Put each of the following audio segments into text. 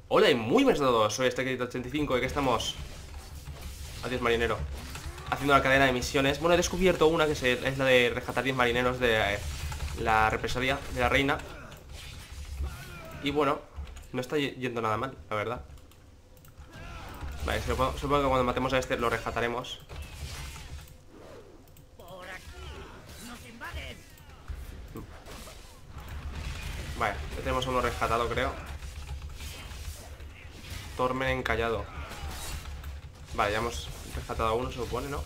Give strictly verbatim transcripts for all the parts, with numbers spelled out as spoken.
Hola y muy buenas a todos, soy Staked ochenta y cinco y aquí estamos. Adiós marinero. Haciendo la cadena de misiones. Bueno, he descubierto una que es la de rescatar diez marineros de eh, la represalia de la reina. Y bueno, no está yendo nada mal, la verdad. Vale, supongo, supongo que cuando matemos a este lo rescataremos. Vale, ya tenemos uno rescatado, creo. Tormen encallado. Vale, ya hemos rescatado a uno, se supone, ¿no?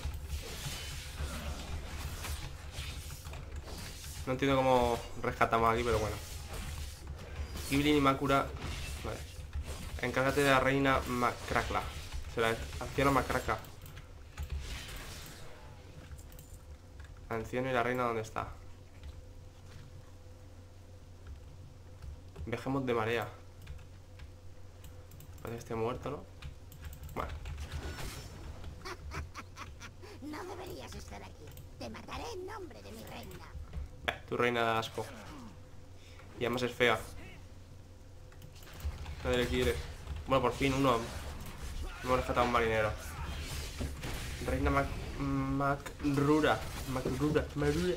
No entiendo cómo rescatamos aquí, pero bueno. Iblin y Makura. Vale. Encárgate de la reina Macracla. Se la anciana Macraca. Anciano y la reina, ¿dónde está? Viajemos de marea. Parece que esté muerto, ¿no? Bueno. No deberías estar aquí. Te mataré en nombre de mi reina. Eh, tu reina da asco. Y además es fea. Nadie le quiere. Bueno, por fin uno. Hemos rescatado a un marinero. Reina Mac... Macrura. Macrura. Macrura.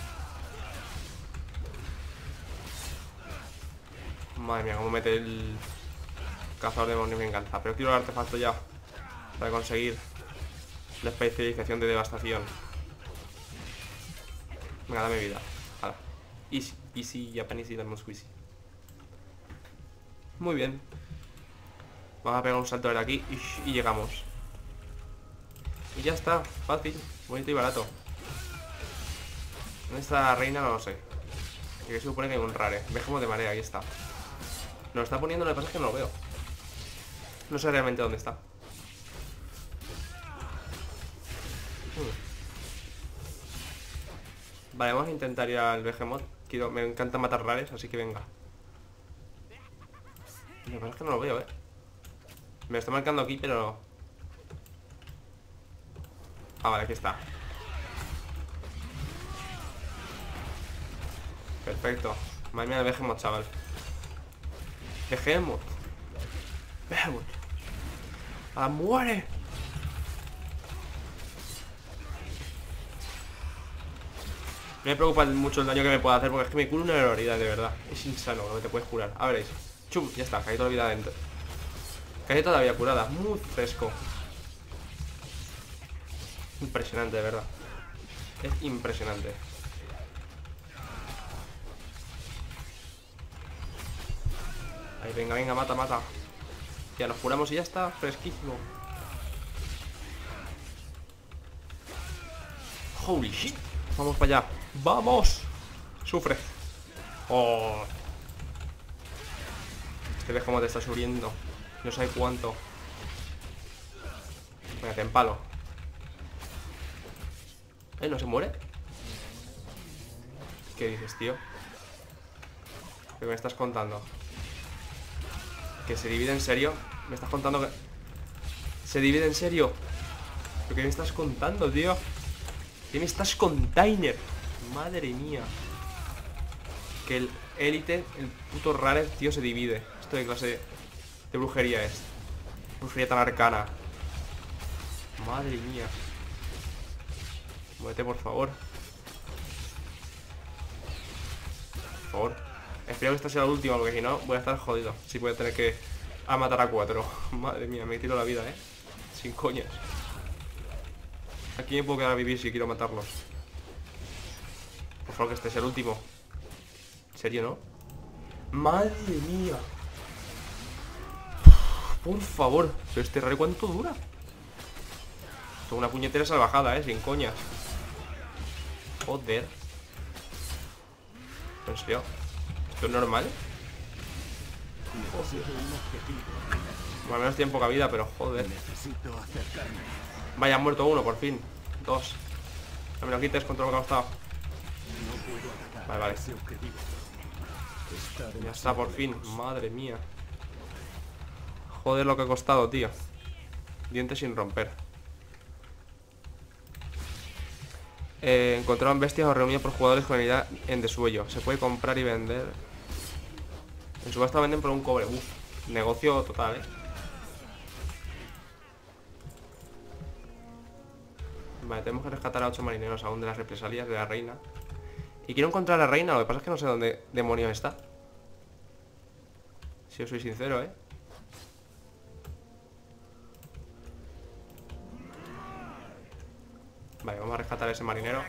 Madre mía, cómo mete el cazador de demonios, me encanta. Pero quiero el artefacto ya para conseguir la especialización de devastación. Venga, dame vida. Hala. Easy, easy, Japanese y lemon squeezy. Muy bien. Vamos a pegar un salto de aquí y, y llegamos. Y ya está, fácil, bonito y barato. ¿Dónde está la reina? No lo sé. Y que se supone que hay un rare. Dejemos de marea, ahí está. Nos lo está poniendo, lo que pasa es que no lo veo. No sé realmente dónde está. Hmm. Vale, vamos a intentar ir al Behemoth. Quiero, me encanta matar rares, así que venga. Lo que pasa es que no lo veo, eh. Me lo está marcando aquí, pero... Ah, vale, aquí está. Perfecto. Madre mía, el Behemoth, chaval. Behemoth. Behemoth. ¡Ah, muere! No me preocupa mucho el daño que me pueda hacer, porque es que me cura una barbaridad, de verdad. Es insano lo que te puedes curar. A veréis. Chum, ya está, caí toda la vida adentro. Caí todavía curada, muy fresco. Impresionante, de verdad. Es impresionante. Ahí, venga, venga, mata, mata. Ya nos curamos y ya está, fresquísimo. Holy shit. Vamos para allá. ¡Vamos! Sufre. Oh. Este ves cómo te está sufriendo. No sé cuánto. Venga, te empalo. ¿Eh? ¿No se muere? ¿Qué dices, tío? ¿Qué me estás contando? ¿Que se divide en serio? ¿Me estás contando que... ¿Se divide en serio? ¿Pero qué me estás contando, tío? ¿Qué me estás contando? Madre mía. Que el élite, el puto rare, tío, se divide. Esto de clase de brujería es. Brujería tan arcana. Madre mía. Muévete, por favor. Por favor. Espero que esta sea la última, porque si no voy a estar jodido. Si voy a tener que a matar a cuatro. Madre mía, me tiro la vida, eh. Sin coñas. Aquí me puedo quedar a vivir si quiero matarlos. Por favor, que este sea el último. ¿En serio, no? Madre mía. Por favor. Pero este raro, ¿cuánto dura? Esto es una puñetera salvajada, eh. Sin coñas. Joder. ¿En serio? ¿Esto es normal? Bueno, al menos tiene poca vida, pero joder. Vaya, ha muerto uno, por fin. Dos. No me lo quites contra lo que ha costado. Vale, vale. Ya está, por fin. Madre mía. Joder lo que ha costado, tío. Dientes sin romper. Eh, encontraron bestias o reunidas por jugadores con unidad en desuello. Se puede comprar y vender. En subasta venden por un cobre. Uf. Negocio total, ¿eh? Vale, tenemos que rescatar a ocho marineros aún de las represalias de la reina. Y quiero encontrar a la reina, lo que pasa es que no sé dónde demonios está. Si os soy sincero, ¿eh? Vale, vamos a rescatar a ese marinero.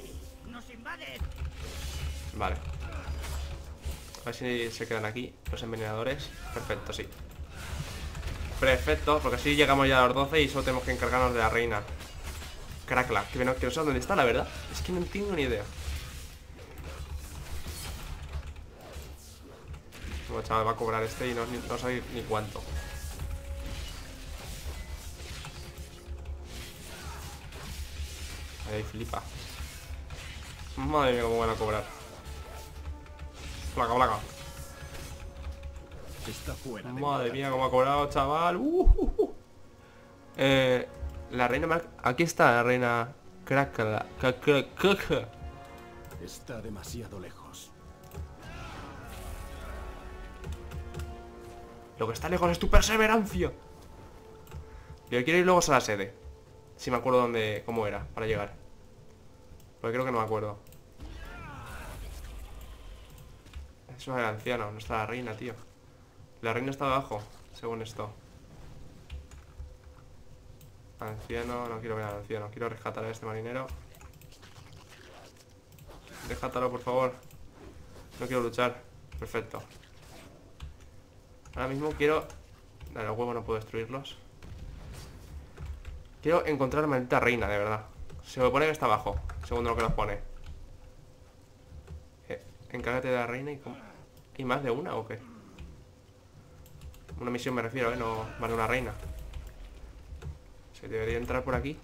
Vale. A ver si se quedan aquí los envenenadores. Perfecto, sí. Perfecto, porque así llegamos ya a los doce y solo tenemos que encargarnos de la reina. Crackla, que no, que no sé dónde está, la verdad. Es que no tengo ni idea. Bueno, chaval, va a cobrar este y no, no sabe ni cuánto. Ahí flipa. Madre mía, cómo van a cobrar. Placa, placa. Está fuera de Madre mía, cómo ha cobrado, chaval. Uh, uh, uh. Eh, la reina Mar... Aquí está la reina Crackla. Está demasiado lejos. Lo que está lejos es tu perseverancia. Yo quiero ir luego a la sede. Si me acuerdo dónde, cómo era, para llegar. Porque creo que no me acuerdo. Eso es el anciano, no está la reina, tío. La reina está abajo, según esto. Anciano, no quiero ver al anciano. Quiero rescatar a este marinero. Rescátalo, por favor. No quiero luchar. Perfecto. Ahora mismo quiero... Dale, los huevos no puedo destruirlos. Quiero encontrar a la maldita reina, de verdad. Se me pone que está abajo, según lo que nos pone. eh, Encárgate de la reina y... ¿cómo? ¿Hay más de una o qué? Una misión me refiero, ¿eh? No más de una reina. Se debería entrar por aquí.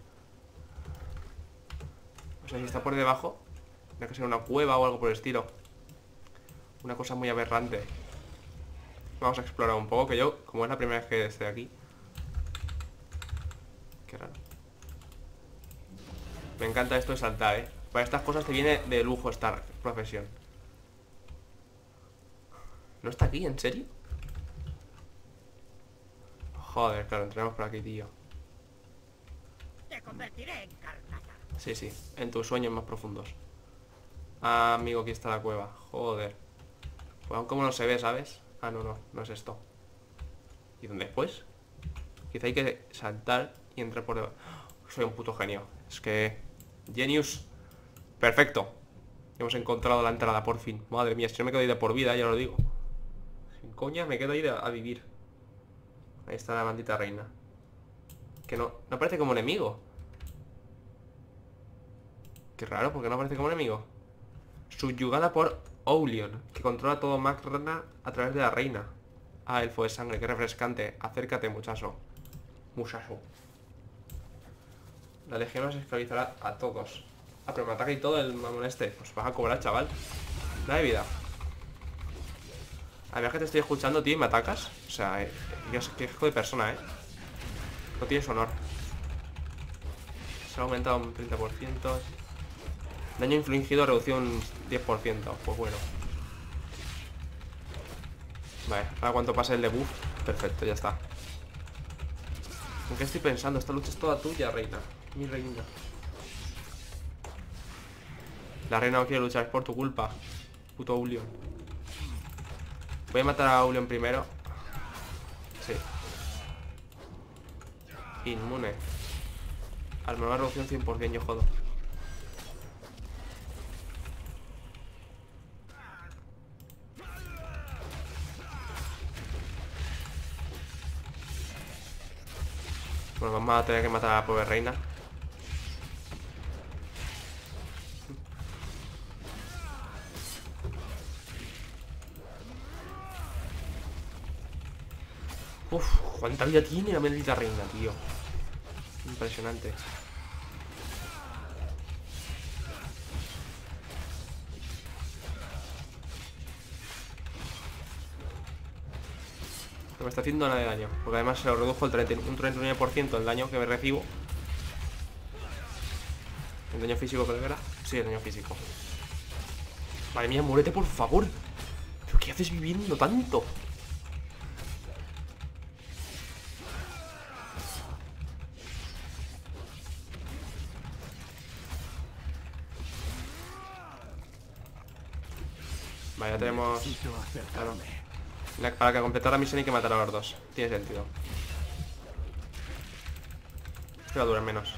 No sé si está por debajo. Tiene que ser una cueva o algo por el estilo. Una cosa muy aberrante. Vamos a explorar un poco, que yo, como es la primera vez que estoy aquí. Qué raro. Me encanta esto de saltar, ¿eh? Para estas cosas te viene de lujo esta profesión. ¿No está aquí? ¿En serio? Joder, claro, entramos por aquí, tío. Te convertiré en carnaza. Sí, sí, en tus sueños más profundos. Ah, amigo, aquí está la cueva. Joder. Pues aún como no se ve, ¿sabes? Ah, no, no, no es esto. ¿Y dónde después? Quizá hay que saltar y entrar por debajo. Soy un puto genio. Es que... Genius. Perfecto. Hemos encontrado la entrada, por fin. Madre mía, si no me quedo ahí de por vida, ya lo digo. Sin coña, me quedo ahí de, a vivir. Ahí está la maldita reina. Que no... No aparece como enemigo. Qué raro, porque no aparece como enemigo. Subyugada por Oulion, que controla todo Magna a través de la reina. Ah, elfo de sangre, qué refrescante. Acércate, muchacho. Muchacho. La legión nos esclavizará a todos. Ah, pero me ataca y todo el mamón este. Pues vas a cobrar, chaval. Dale vida. A ver que te estoy escuchando, tío, y me atacas. O sea, eh, qué hijo de persona, eh. No tienes honor. Se ha aumentado un treinta por ciento. Daño infligido reducido un diez por ciento. Pues bueno. Vale, ahora cuanto pase el debuff. Perfecto, ya está. ¿En qué estoy pensando? Esta lucha es toda tuya, reina. Mi reina. La reina no quiere luchar, es por tu culpa. Puto Oulion. Voy a matar a Oulion primero. Sí. Inmune. Armadura reducción cien por ciento, yo jodo. Bueno, vamos a tener que matar a la pobre reina. Uf, cuánta vida tiene la maldita reina, tío. Impresionante. No me está haciendo nada de daño, porque además se lo redujo el treinta, un treinta y nueve por ciento el daño que me recibo. ¿El daño físico creo que era? Sí, el daño físico. Madre mía, muérete por favor. ¿Pero qué haces viviendo tanto? Vale, ya tenemos... Necesito Claro. acercarme. La- Para que completar la misión hay que matar a los dos. Tiene sentido. Que va a durar menos.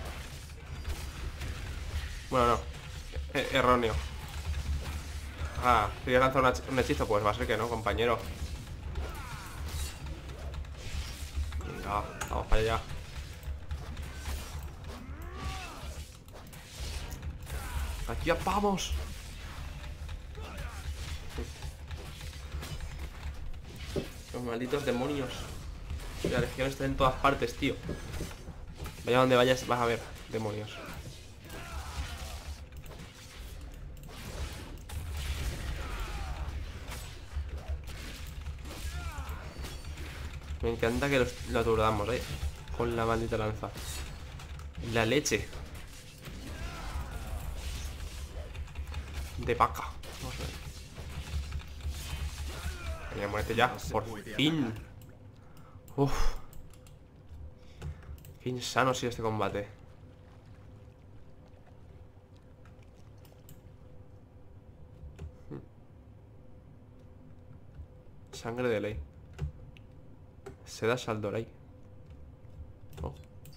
Bueno, no. E- erróneo. Ah, ¿querías lanzar una- un hechizo? Pues va a ser que no, compañero. Venga, vamos para allá. Aquí ya vamos. Los malditos demonios. La legión está en todas partes, tío. Vaya donde vayas vas a ver demonios. Me encanta que los, lo aturdamos, eh. Con la maldita lanza. La leche. De vaca. Vamos a ver. Venga, muérete ya. Por fin. Uf. Qué insano ha sido este combate. Sangre de ley. Seda Saldoray. Oh.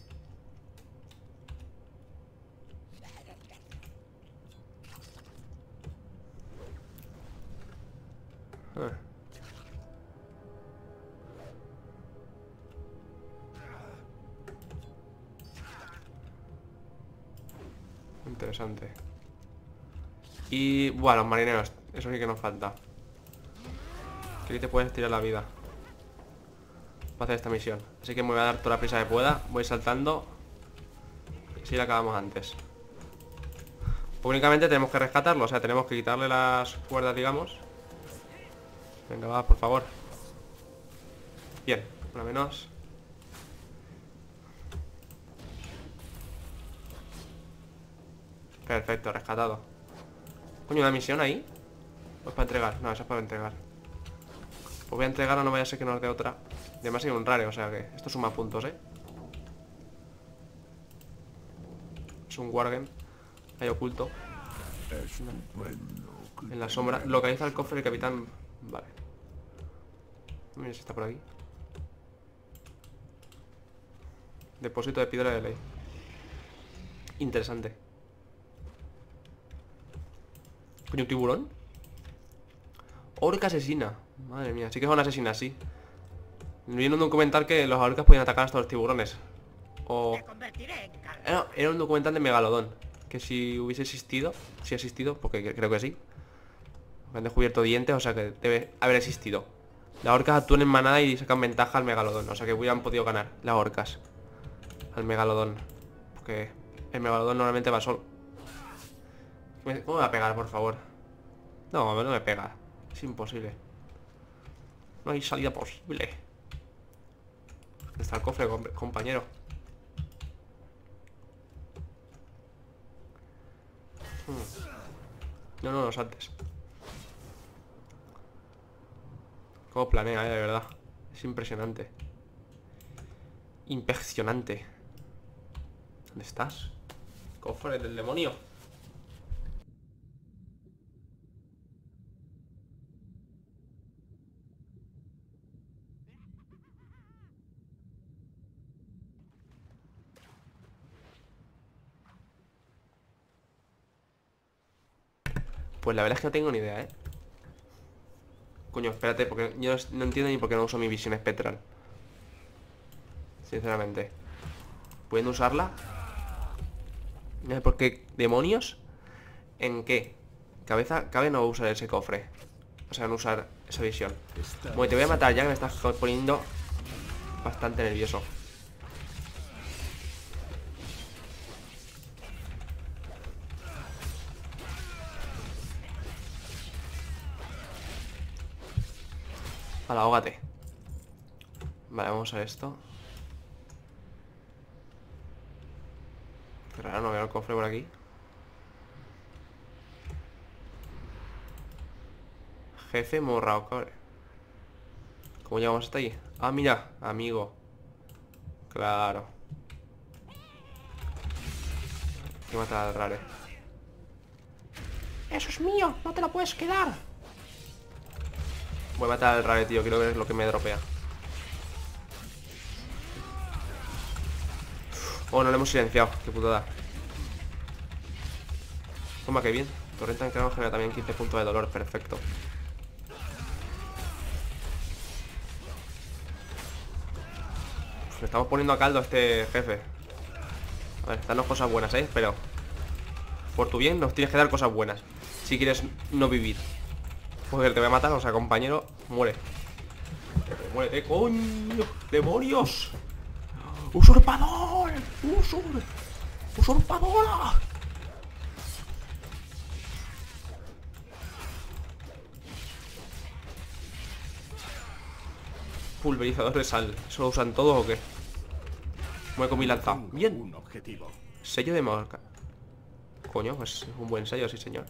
Ah. Interesante. Y... bueno, los marineros. Eso sí que nos falta. Que aquí te puedes tirar la vida para hacer esta misión. Así que me voy a dar toda la prisa que pueda. Voy saltando. Y así la acabamos antes. Únicamente tenemos que rescatarlo. O sea, tenemos que quitarle las cuerdas, digamos. Venga, va, por favor. Bien, una menos. Perfecto, rescatado. Coño, ¿una misión ahí? Pues para entregar, no, esa es para entregar. Pues voy a entregarla, no vaya a ser que nos dé otra. Además hay un rare, o sea que esto suma puntos, eh. Es un Wargame. Ahí oculto. En la sombra. Localiza el cofre del capitán. Vale. Mira si está por aquí. Depósito de piedra de ley. Interesante. ¿Coño, un tiburón? Orca asesina. Madre mía, sí que es una asesina, sí. Vi en un documental que los orcas podían atacar hasta los tiburones. O... Era, era un documental de Megalodón. Que si hubiese existido, si ha existido, porque creo que sí. Han descubierto dientes, o sea que debe haber existido. Las orcas actúan en manada y sacan ventaja al Megalodón. O sea que hubieran podido ganar las orcas al Megalodón. Porque el Megalodón normalmente va solo. ¿Cómo me va a pegar, por favor? No, no me pega. Es imposible. No hay salida posible. ¿Dónde está el cofre, compañero? Hmm. No, no, no saltes. Cómo planea, eh, de verdad. Es impresionante. Impresionante. ¿Dónde estás? Cofre del demonio. Pues la verdad es que no tengo ni idea, ¿eh? Coño, espérate, porque yo no entiendo ni por qué no uso mi visión espectral. Sinceramente. ¿Pueden usarla? No sé por qué. ¿Demonios? ¿En qué? Cabeza, cabe no usar ese cofre. O sea, no usar esa visión. Bueno, te voy a matar ya que me estás poniendo bastante nervioso. Vale, ahógate. Vale, vamos a ver esto. Qué raro, no veo el cofre por aquí. Jefe morrao, cabrón. ¿Cómo llegamos hasta ahí? Ah, mira, amigo. Claro. Hay que matar al rare. ¡Eso es mío! ¡No te lo puedes quedar! Voy a matar al rare, tío. Quiero ver lo que me dropea. Oh, no le hemos silenciado. Qué putada. Toma, qué bien. Torrenta en cráneo genera también quince puntos de dolor. Perfecto. Uf, le estamos poniendo a caldo a este jefe. A ver, están las cosas buenas, ¿eh? Pero por tu bien nos tienes que dar cosas buenas. Si quieres no vivir. Joder, te voy a matar, o sea, compañero. Muere. Muérete, coño. ¡Demonios! ¡Usurpador! ¡Usur! ¡Usurpadora! Pulverizador de sal. ¿Eso lo usan todos o qué? Mueve con mi lanza. Bien. Un objetivo. Sello de marca. Coño, pues es un buen sello, sí señor.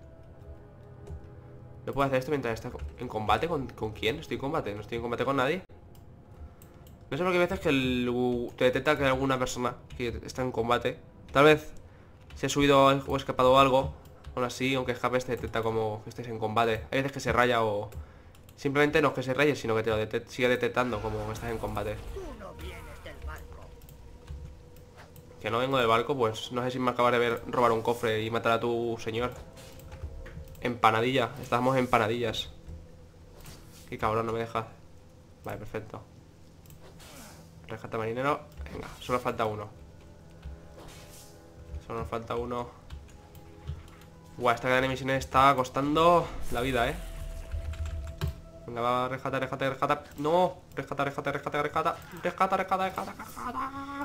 ¿No puedo hacer esto mientras está en combate? ¿Con, ¿con quién? ¿Estoy en combate? ¿No estoy en combate con nadie? No sé por qué hay veces que el, te detecta que hay alguna persona que está en combate. Tal vez se ha subido o escapado algo. Aún así, aunque escapes, te detecta como que estés en combate. Hay veces que se raya o... Simplemente no es que se raye, sino que te lo detect sigue detectando como que estás en combate. Tú no vienes del barco. Que no vengo del barco, pues no sé si me acabas de ver robar un cofre y matar a tu señor. Empanadilla, estábamos en empanadillas. Qué cabrón, no me deja. Vale, perfecto. Rescata marinero. Venga, solo falta uno. Solo nos falta uno. Buah, esta gran emisión está costando la vida, eh. Venga, va, rescata, rescata, rescata. No, rescata, rescata, rescata, rescata. Rescata, rescata, rescata, rescata.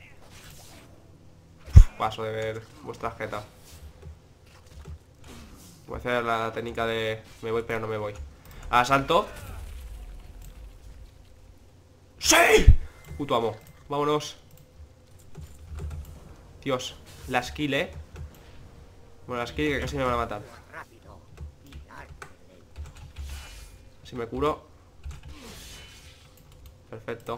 Paso de ver vuestra jeta. Voy a hacer la técnica de me voy pero no me voy. Asalto. ¡Sí! Puto amo. Vámonos. Dios. La skill, eh. Bueno, la skill que casi me van a matar. Rápido y arte lento. Si me curo. Perfecto.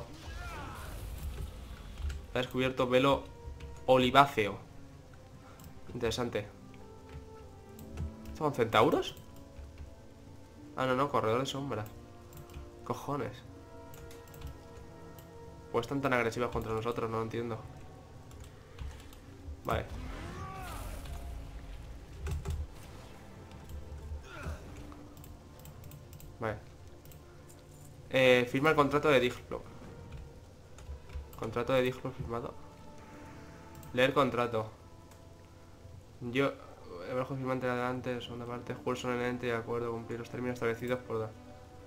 He descubierto velo oliváceo. Interesante. ¿Son centauros? Ah, no, no, corredor de sombra. Cojones. Pues están tan agresivos contra nosotros, no lo entiendo. Vale. Vale. Eh, firma el contrato de Diglo. Contrato de Diglo firmado. Leer contrato. Yo, el bajo firmante de adelante, segunda parte, juego solemnemente de acuerdo a cumplir los términos establecidos por dar.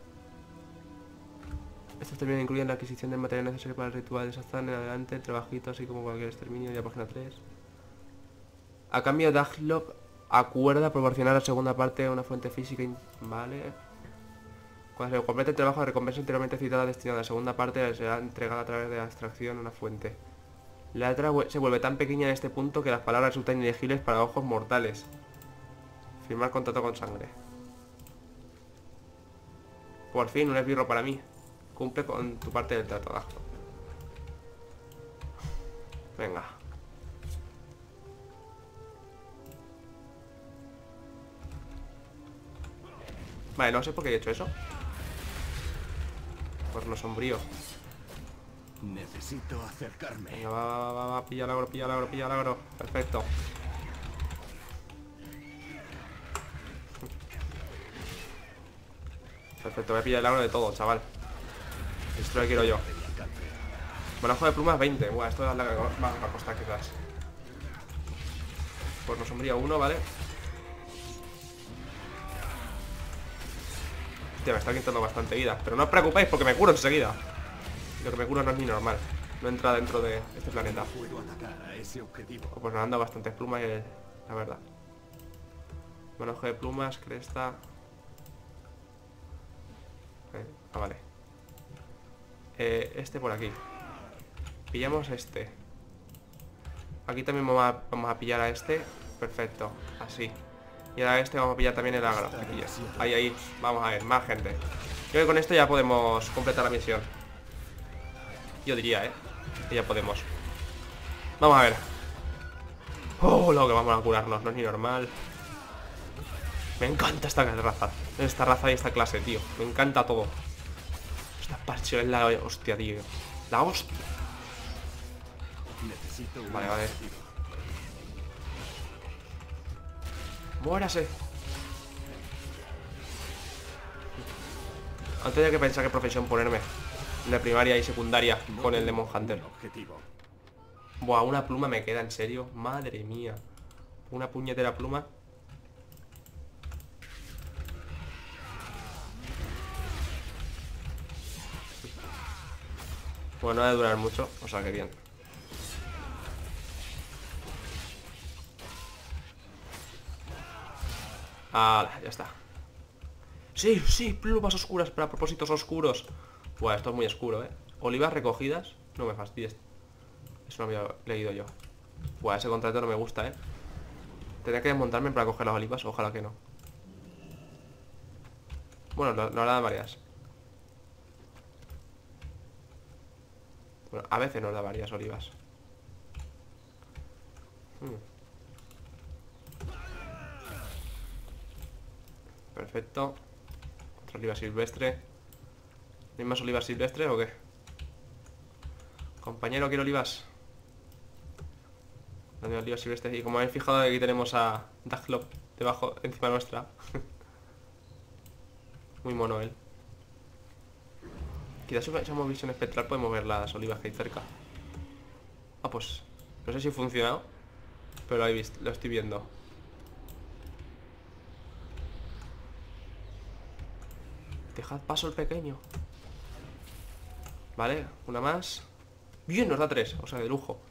Estos términos incluyen la adquisición del material necesario para el ritual de Sazán en adelante, el trabajito, así como cualquier exterminio, ya página tres. A cambio, Daglop acuerda proporcionar a la segunda parte una fuente física, in... vale. Cuando se complete el trabajo, la recompensa anteriormente citada destinada a la segunda parte será entregada a través de la extracción de una fuente. La letra se vuelve tan pequeña en este punto que las palabras resultan ilegibles para ojos mortales. Firmar contrato con sangre. Por fin, un esbirro para mí. Cumple con tu parte del trato, Daglop. Venga. Vale, no sé por qué he hecho eso. Por lo sombrío. Necesito acercarme. Venga, va, va, va, va, pilla el agro, pilla el agro, pilla el agro. Perfecto. Perfecto, voy a pillar el agro de todo, chaval. Esto es lo que quiero yo. Manejo de plumas veinte. Buah, esto es la que más me va a costar quizás. Pues no sombría uno, ¿vale? Hostia, me está quitando bastante vida. Pero no os preocupéis porque me curo enseguida. Lo que me curo no es ni normal. No entra dentro de este planeta. Puedo atacar a ese objetivo. Pues nos han dado bastantes plumas, y, la verdad. Manejo de plumas, cresta. Eh, ah, vale. Eh, este por aquí. Pillamos este. Aquí también vamos a, vamos a pillar a este. Perfecto, así. Y ahora a este vamos a pillar también el agro. Aquí, ahí, ahí, vamos a ver, más gente. Creo que con esto ya podemos completar la misión. Yo diría, eh que ya podemos. Vamos a ver. Oh, lo que vamos a curarnos, no es ni normal. Me encanta esta raza. Esta raza y esta clase, tío. Me encanta todo. Esta parche es la hostia, tío. La hostia. Necesito un Vale, vale. objetivo. Muérase. Antes tenía que pensar qué profesión ponerme. De primaria y secundaria No con el tengo Demon Hunter. un objetivo. Buah, una pluma me queda, en serio. Madre mía. Una puñetera pluma. Bueno, no ha de durar mucho, o sea que bien. Ah, ya está. Sí, sí, plumas oscuras para propósitos oscuros. Buah, esto es muy oscuro, eh. Olivas recogidas. No me fastidies. Eso no había leído yo. Buah, ese contrato no me gusta, eh. Tendría que desmontarme para coger las olivas. Ojalá que no. Bueno, no, no dan varias. Bueno, a veces nos da varias olivas. Hmm. Perfecto. Otra oliva silvestre. ¿No hay más olivas silvestres o qué? Compañero, quiero olivas. Dame olivas silvestres. Y como habéis fijado, aquí tenemos a Daglop debajo, encima nuestra. Muy mono él. Quizás si usamos visión espectral podemos ver las olivas que hay cerca. Ah, pues no sé si ha funcionado, pero ahí visto, lo estoy viendo. Dejad paso el pequeño. Vale, una más. Bien, nos da tres, o sea, de lujo.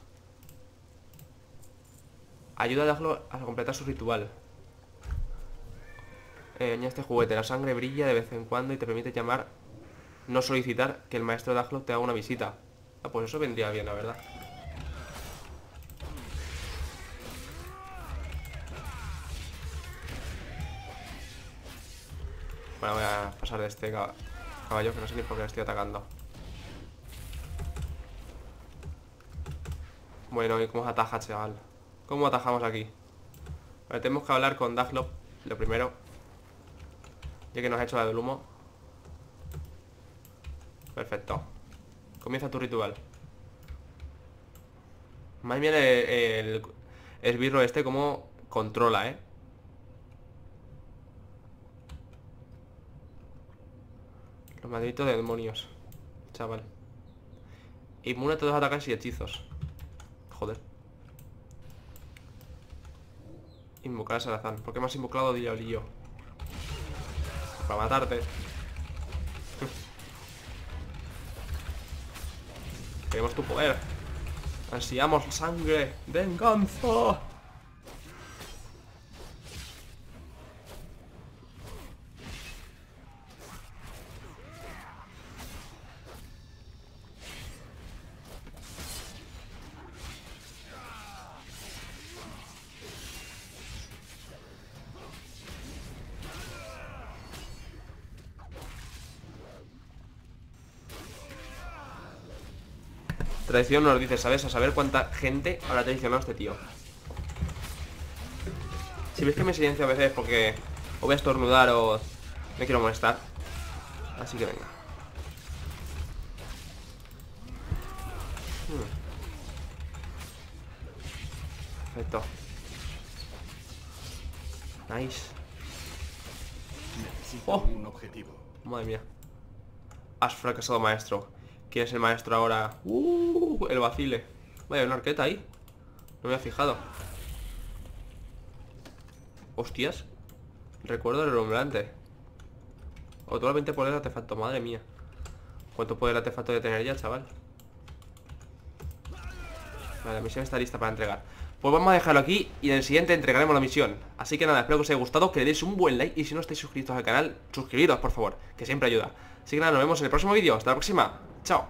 Ayuda a Daglop a completar su ritual. Eh, añade este juguete. La sangre brilla de vez en cuando y te permite llamar, no solicitar que el maestro Daglop te haga una visita. Ah, pues eso vendría bien, la verdad. Bueno, voy a pasar de este caballo, que no sé ni por qué le estoy atacando. Bueno, ¿y cómo se ataja, chaval? ¿Cómo atajamos aquí? Vale, tenemos que hablar con Daglop, lo primero. Ya que nos ha hecho la del humo. Perfecto. Comienza tu ritual. Más bien el, el esbirro este como controla, ¿eh? Los malditos de demonios, chaval. Inmune a todos los ataques y hechizos. Joder. Invocar a Salazar. ¿Por qué me has invocado Diablillo? Para matarte. Queremos tu poder. Ansiamos sangre. ¡Venganza! Traición nos dice, ¿sabes? A saber cuánta gente habrá traicionado a este tío. Si ves que me silencio a veces porque o voy a estornudar o me quiero molestar. Así que venga. hmm. Perfecto. Nice. Necesito Oh. un objetivo. Madre mía. Has fracasado, maestro. ¿Quién es el maestro ahora? Uh, el vacile. Vaya, una arqueta ahí. No me había fijado. Hostias. Recuerdo el relumbrante. Otro veinte poder de artefacto, madre mía. ¿Cuánto poder de artefacto de tener ya, chaval? Vale, la misión está lista para entregar. Pues vamos a dejarlo aquí y en el siguiente entregaremos la misión. Así que nada, espero que os haya gustado, que le deis un buen like y si no estáis suscritos al canal, suscribiros por favor, que siempre ayuda. Así que nada, nos vemos en el próximo vídeo. Hasta la próxima. Chao.